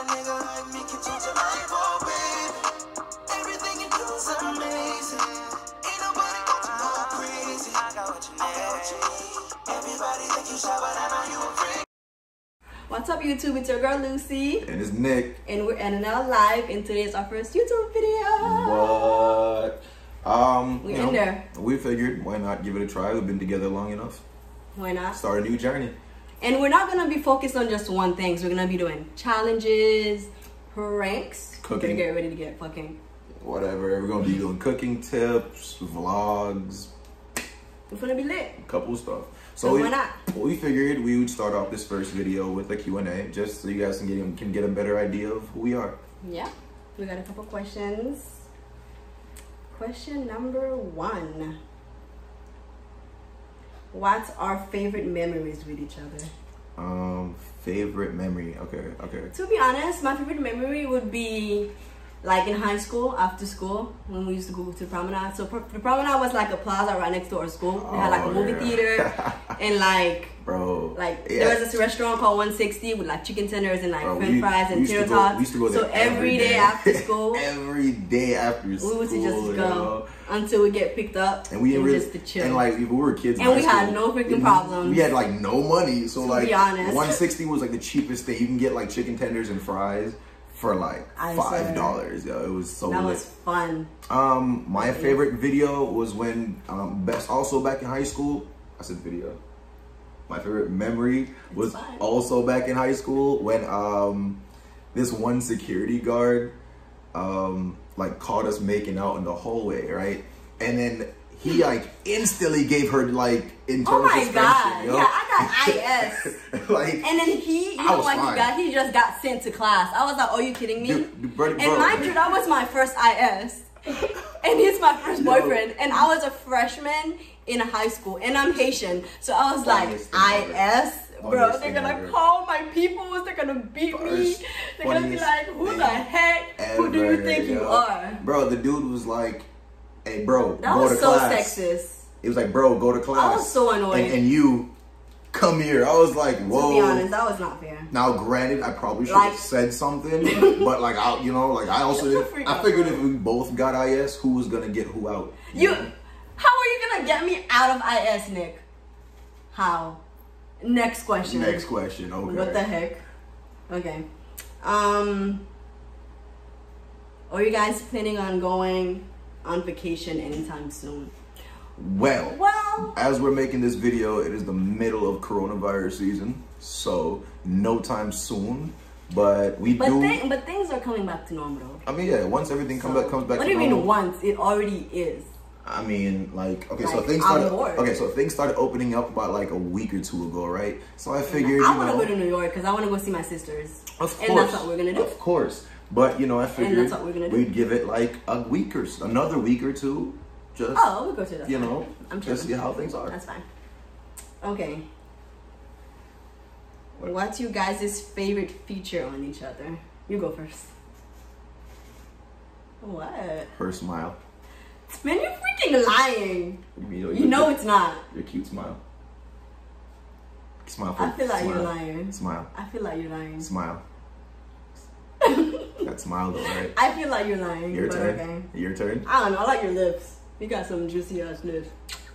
nigga like me can change your life, oh baby. Everything you do is amazing. Ain't nobody got you go crazy. I got what you need. Everybody think you shy, but I know you a freak. What's up, YouTube? It's your girl Lucy. And it's Nick. And we're ending our live, and today is our first YouTube video. What? We in there. We figured, why not give it a try? We've been together long enough. Why not? Start a new journey. And we're not gonna be focused on just one thing. So we're gonna be doing challenges, pranks. Cooking. We're gonna get ready to get fucking. Whatever. We're gonna be doing cooking tips, vlogs. We're gonna be lit. A couple stuff. So why not? We figured we would start off this first video with a Q&A, just so you guys can get a better idea of who we are. Yeah. We got a couple questions. Question number 1. What's our favorite memories with each other? Favorite memory. Okay. To be honest, my favorite memory would be like in high school, after school, when we used to go to the promenade. So the promenade was like a plaza right next to our school. They had like a movie theater and like, there was this restaurant called 160 with like chicken tenders and like french fries and tater tots. We used to go there so every day after school. Every day after school. We would just go until we get picked up and we really, just to chill. And like, if we were kids, and we had no freaking problems. We had like no money, so like, be honest, 160 was like the cheapest thing. You can get like chicken tenders and fries for like $5. Yo, it was so lit. That was fun. My favorite video was when also back in high school. I said video. My favorite memory was also back in high school when this one security guard like caught us making out in the hallway, right? And then he like instantly gave her like internal suspension. God! Yo. Yeah, I got IS. Like, and then he just got sent to class. I was like, "Are you kidding me?" And mind you, that was my first IS, and he's my first boyfriend. And I was a freshman in high school, and I'm Haitian, so I was like, IS. Bro, they're gonna call my people, they're gonna beat me, they're gonna be like, who the heck? Who do you think you are? Bro, the dude was like, hey bro, that go to so class. Sexist. It was like, bro, go to class. I was so annoyed. And you come here. I was like, whoa. To be honest, that was not fair. Now granted, I probably should have said something, but like I also didn't. I figured if we both got IS, who was gonna get who out? How are you gonna get me out of IS, Nick? How? Next question. Next question. Okay. What the heck? Okay. Are you guys planning on going on vacation anytime soon? Well, as we're making this video, it is the middle of coronavirus season, so no time soon. But things are coming back to normal. I mean, yeah, once everything comes back to normal. What do you mean once? It already is. I mean, like, okay, so things started opening up about like a week or two ago, right? So I figured, I want to go to New York because I want to go see my sisters. Of course. And that's what we're going to do. Of course. But, I figured that's what we're gonna do. We'd give it like another week or two. Just, we'll go to that. I'm sure. Just see how things are. That's fine. Okay. What's you guys' favorite feature on each other? You go first. What? Her smile. Man, you're freaking lying. You know it's not. Your cute smile. Smile. I feel like you're lying. Smile. I feel like you're lying. Smile. That smile though, right? I feel like you're lying. Your turn. Okay. Your turn. I don't know. I like your lips. You got some juicy ass lips.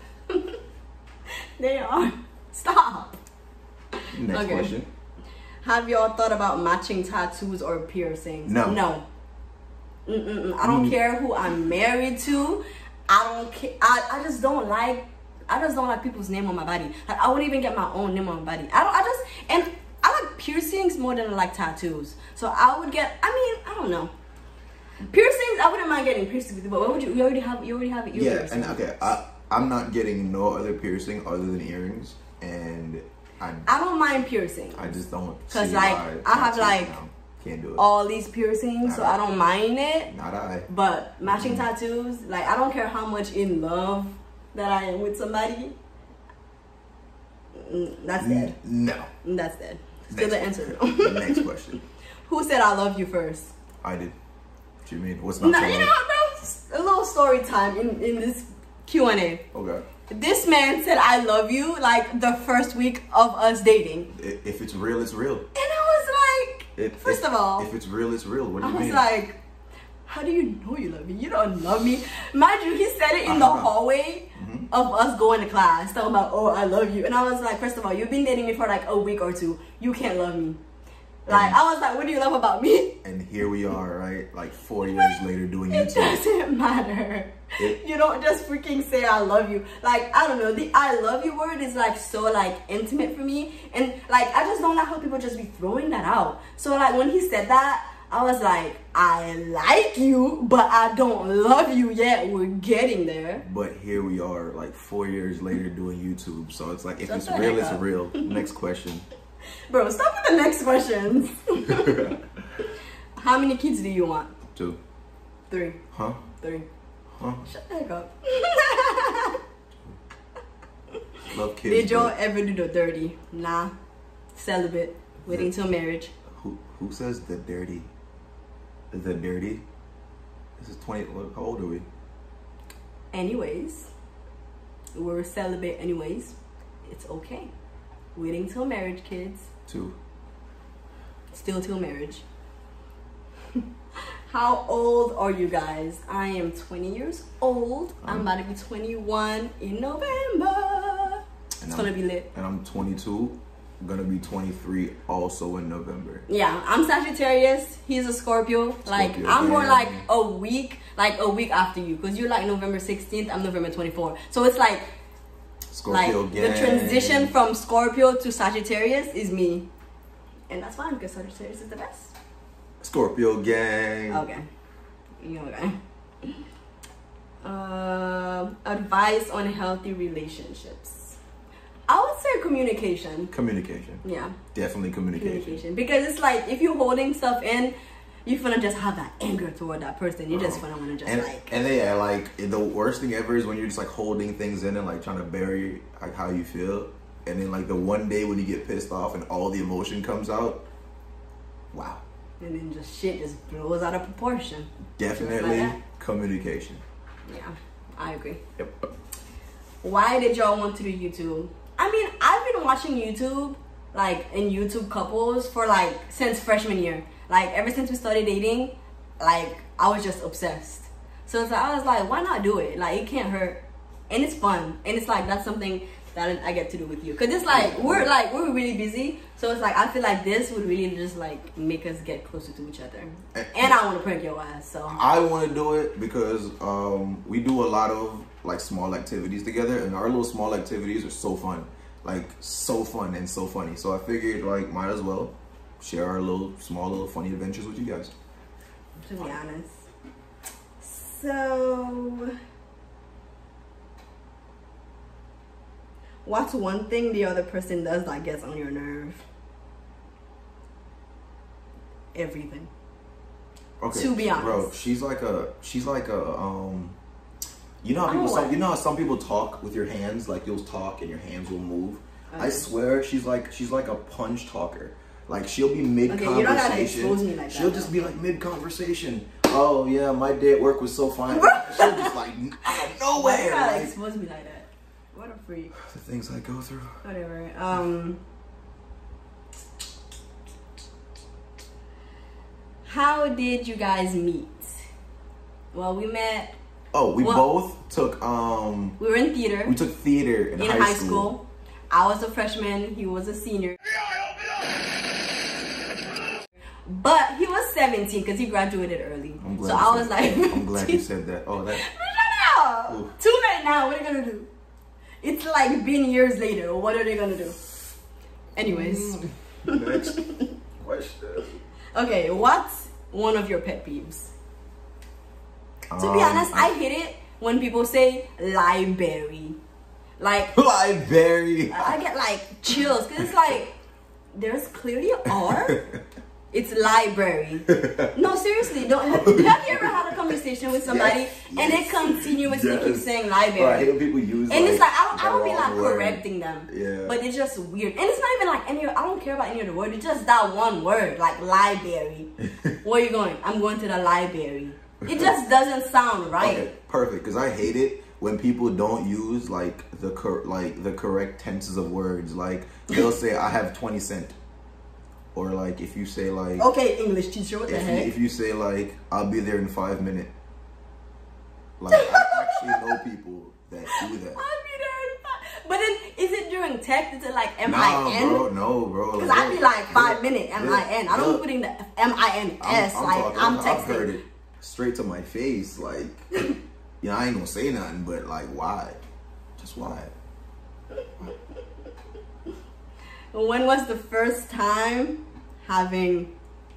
They are. Stop. Next question. Have y'all thought about matching tattoos or piercings? No. I don't care who I'm married to. I don't care. I just don't like people's name on my body. Like, I wouldn't even get my own name on my body. I like piercings more than I like tattoos. So I would get. I don't know. Piercings, I wouldn't mind getting piercings, but what would you? You already have it. Yeah, and okay, I'm not getting no other piercing other than earrings, and I don't mind piercing. I just don't. Cause like I have like. Can't do it. All these piercings, so I don't mind it. Not I. But matching tattoos, like I don't care how much in love that I am with somebody. That's dead. No. That's dead. Still the answer. Next question. Who said I love you first? I did. What you mean? What's not? No, a little story time in this Q&A. Okay. This man said I love you like the first week of us dating. If it's real, it's real. And I was like, First of all, if it's real, it's real. What do I you was mean? like, how do you know you love me? You don't love me. Mind you, he said it in the hallway of us going to class, talking about, oh, I love you. And I was like, first of all, you've been dating me for like a week or two. You can't love me. Like, I was like, what do you love about me? And here we are, right? Like 4 years later doing It YouTube. doesn't matter. You don't just freaking say I love you. Like, I don't know. The I love you word is like so like intimate for me. And like, I just don't like how people just be throwing that out. So like when he said that, I was like, I like you, but I don't love you yet. We're getting there. But here we are, like 4 years later doing YouTube. So it's like, if Shut it's the real, heck it's up. real. Next question. Bro, stop with the next questions. How many kids do you want? 2. 3. Huh? 3. Huh? Shut the heck up. Love kids. Did y'all but ever do the dirty? Nah. Celibate. Waiting till marriage. who says the dirty? The dirty? This is 20. How old are we? Anyways. We're celibate anyways. It's okay. Waiting till marriage, kids. 2. Still till marriage. How old are you guys? I am 20 years old. I'm about to be 21 in November. It's gonna be lit. And I'm 22. I'm gonna be 23 also in November. Yeah, I'm Sagittarius. He's a Scorpio. Like, Scorpio, I'm more yeah. like a week after you. Because you're like November 16th. I'm November 24th. So it's like, Scorpio the gang. transition from Scorpio to Sagittarius is me. And that's fine because Sagittarius is the best. Scorpio gang. Okay. You okay. Advice on healthy relationships. I would say communication. Communication. Yeah. Definitely communication. Because it's like, if you're holding stuff in, you're gonna just have that anger toward that person. You're just gonna wanna just And yeah, like the worst thing ever is when you're just like holding things in and like trying to bury like how you feel. And then like the one day when you get pissed off and all the emotion comes out. Wow. and then just shit just blows out of proportion. Definitely Like that. communication. Yeah, I agree. Yep. Why did y'all want to do YouTube? I mean, I've been watching YouTube, like, in YouTube couples for, like, since freshman year. Like, ever since we started dating, like, I was just obsessed. So it's like, I was like, why not do it? Like, it can't hurt. And it's fun. And it's like, that's something that I get to do with you. Because it's like, we're really busy. So it's like, I feel like this would really just, like, make us get closer to each other. And I want to prank your ass, so. I want to do it because we do a lot of like small activities together, and our little small activities are so fun, like so fun and so funny. So I figured like might as well share our little funny adventures with you guys. To be honest. So, what's one thing the other person does that gets on your nerve? Everything. Okay. To be honest. Bro, she's like a you know how some people talk with your hands, like you'll talk and your hands will move. Okay. I swear she's like a punch talker. Like she'll be mid conversation. Okay, you don't gotta expose me like that. She'll just be like mid conversation. Oh yeah, my day at work was so fun. She'll just like out of nowhere. You gotta like, expose me like that. What a freak. The things I go through. Whatever. How did you guys meet? Well, we met. Oh, we both took we were in theater. We took theater in high school. I was a freshman, he was a senior. But he was 17 because he graduated early. So I was like, I'm glad you said that. Oh, that. Shut up! Ooh. Too late now. What are you gonna do? It's like been years later. What are they gonna do? Anyways. Next question. Okay, what's one of your pet peeves? To be honest, I hate it when people say library. Like library. I get like chills because it's like there's clearly an R. It's library. No, seriously, have you ever had a conversation with somebody and they continuously keep saying library? I hate when people use and like, it's like I don't be like word. correcting them. Yeah. But it's just weird. And it's not even like I don't care about any of the word. It's just that one word, like library. Where are you going? I'm going to the library. It just doesn't sound right. Okay, perfect. Because I hate it when people don't use like the correct tenses of words. Like they'll say I have 20 cents. or like if you say like, okay, English teacher, what the heck? if you say like, I'll be there in 5 minutes. Like I actually know people that do that. I'll be there in 5. But then, is it during text? Is it like MIN? Nah, bro, no, bro. Because I'd be like 5 minutes MIN. I don't putting the MINS. I'm texting. I've heard it straight to my face. Like, you know, I ain't gonna say nothing, but like, why? Just why? When was the first time having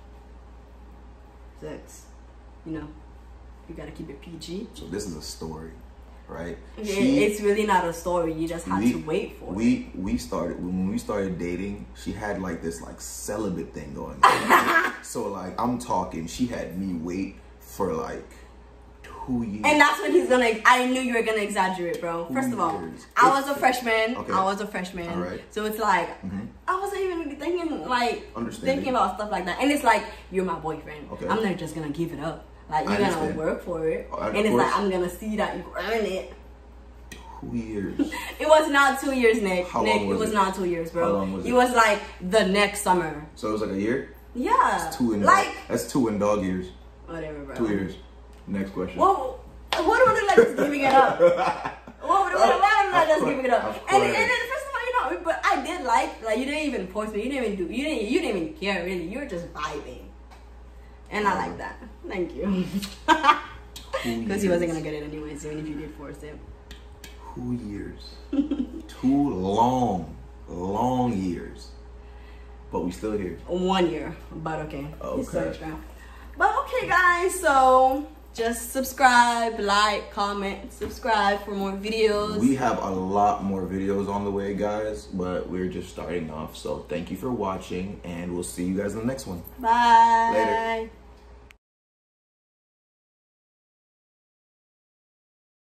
sex? You know, you gotta keep it PG. So this is a story, right? It's really not a story. You just had to wait for it. We started when we started dating. She had like this like celibate thing going on. So like I'm talking, she had me wait for like 2 years. And that's when he's gonna. I knew you were gonna exaggerate, bro. First of all, I was a freshman. Okay. I was a freshman. All right. So it's like I wasn't even thinking Understanding. about stuff like that. And it's like you're my boyfriend. Okay. I'm not just gonna give it up. Like I you're gonna understand. work for it, Of and it's course. like I'm gonna see that you earn it. 2 years. It was not 2 years, Nick. How Nick, long was it was it? not 2 years, bro. How long was it it? was like the next summer. So it was like a year. Yeah. That's 2 in like that's 2 in dog years. whatever, bro. 2 years. Next question. Well, what would it like just giving it up? What would it like just giving it up? And then first of all, you know, but I did like you didn't even force me. You didn't even care really. You were just vibing, and I like that. Thank you. Because he wasn't gonna get it anyways, even if you did force it. 2 years. 2 long years. But we still here. 1 year, but okay. Okay. He's so extra. But okay, guys, so just subscribe, like, comment, subscribe for more videos. We have a lot more videos on the way, guys, but we're just starting off. So thank you for watching, and we'll see you guys in the next one. Bye. Later.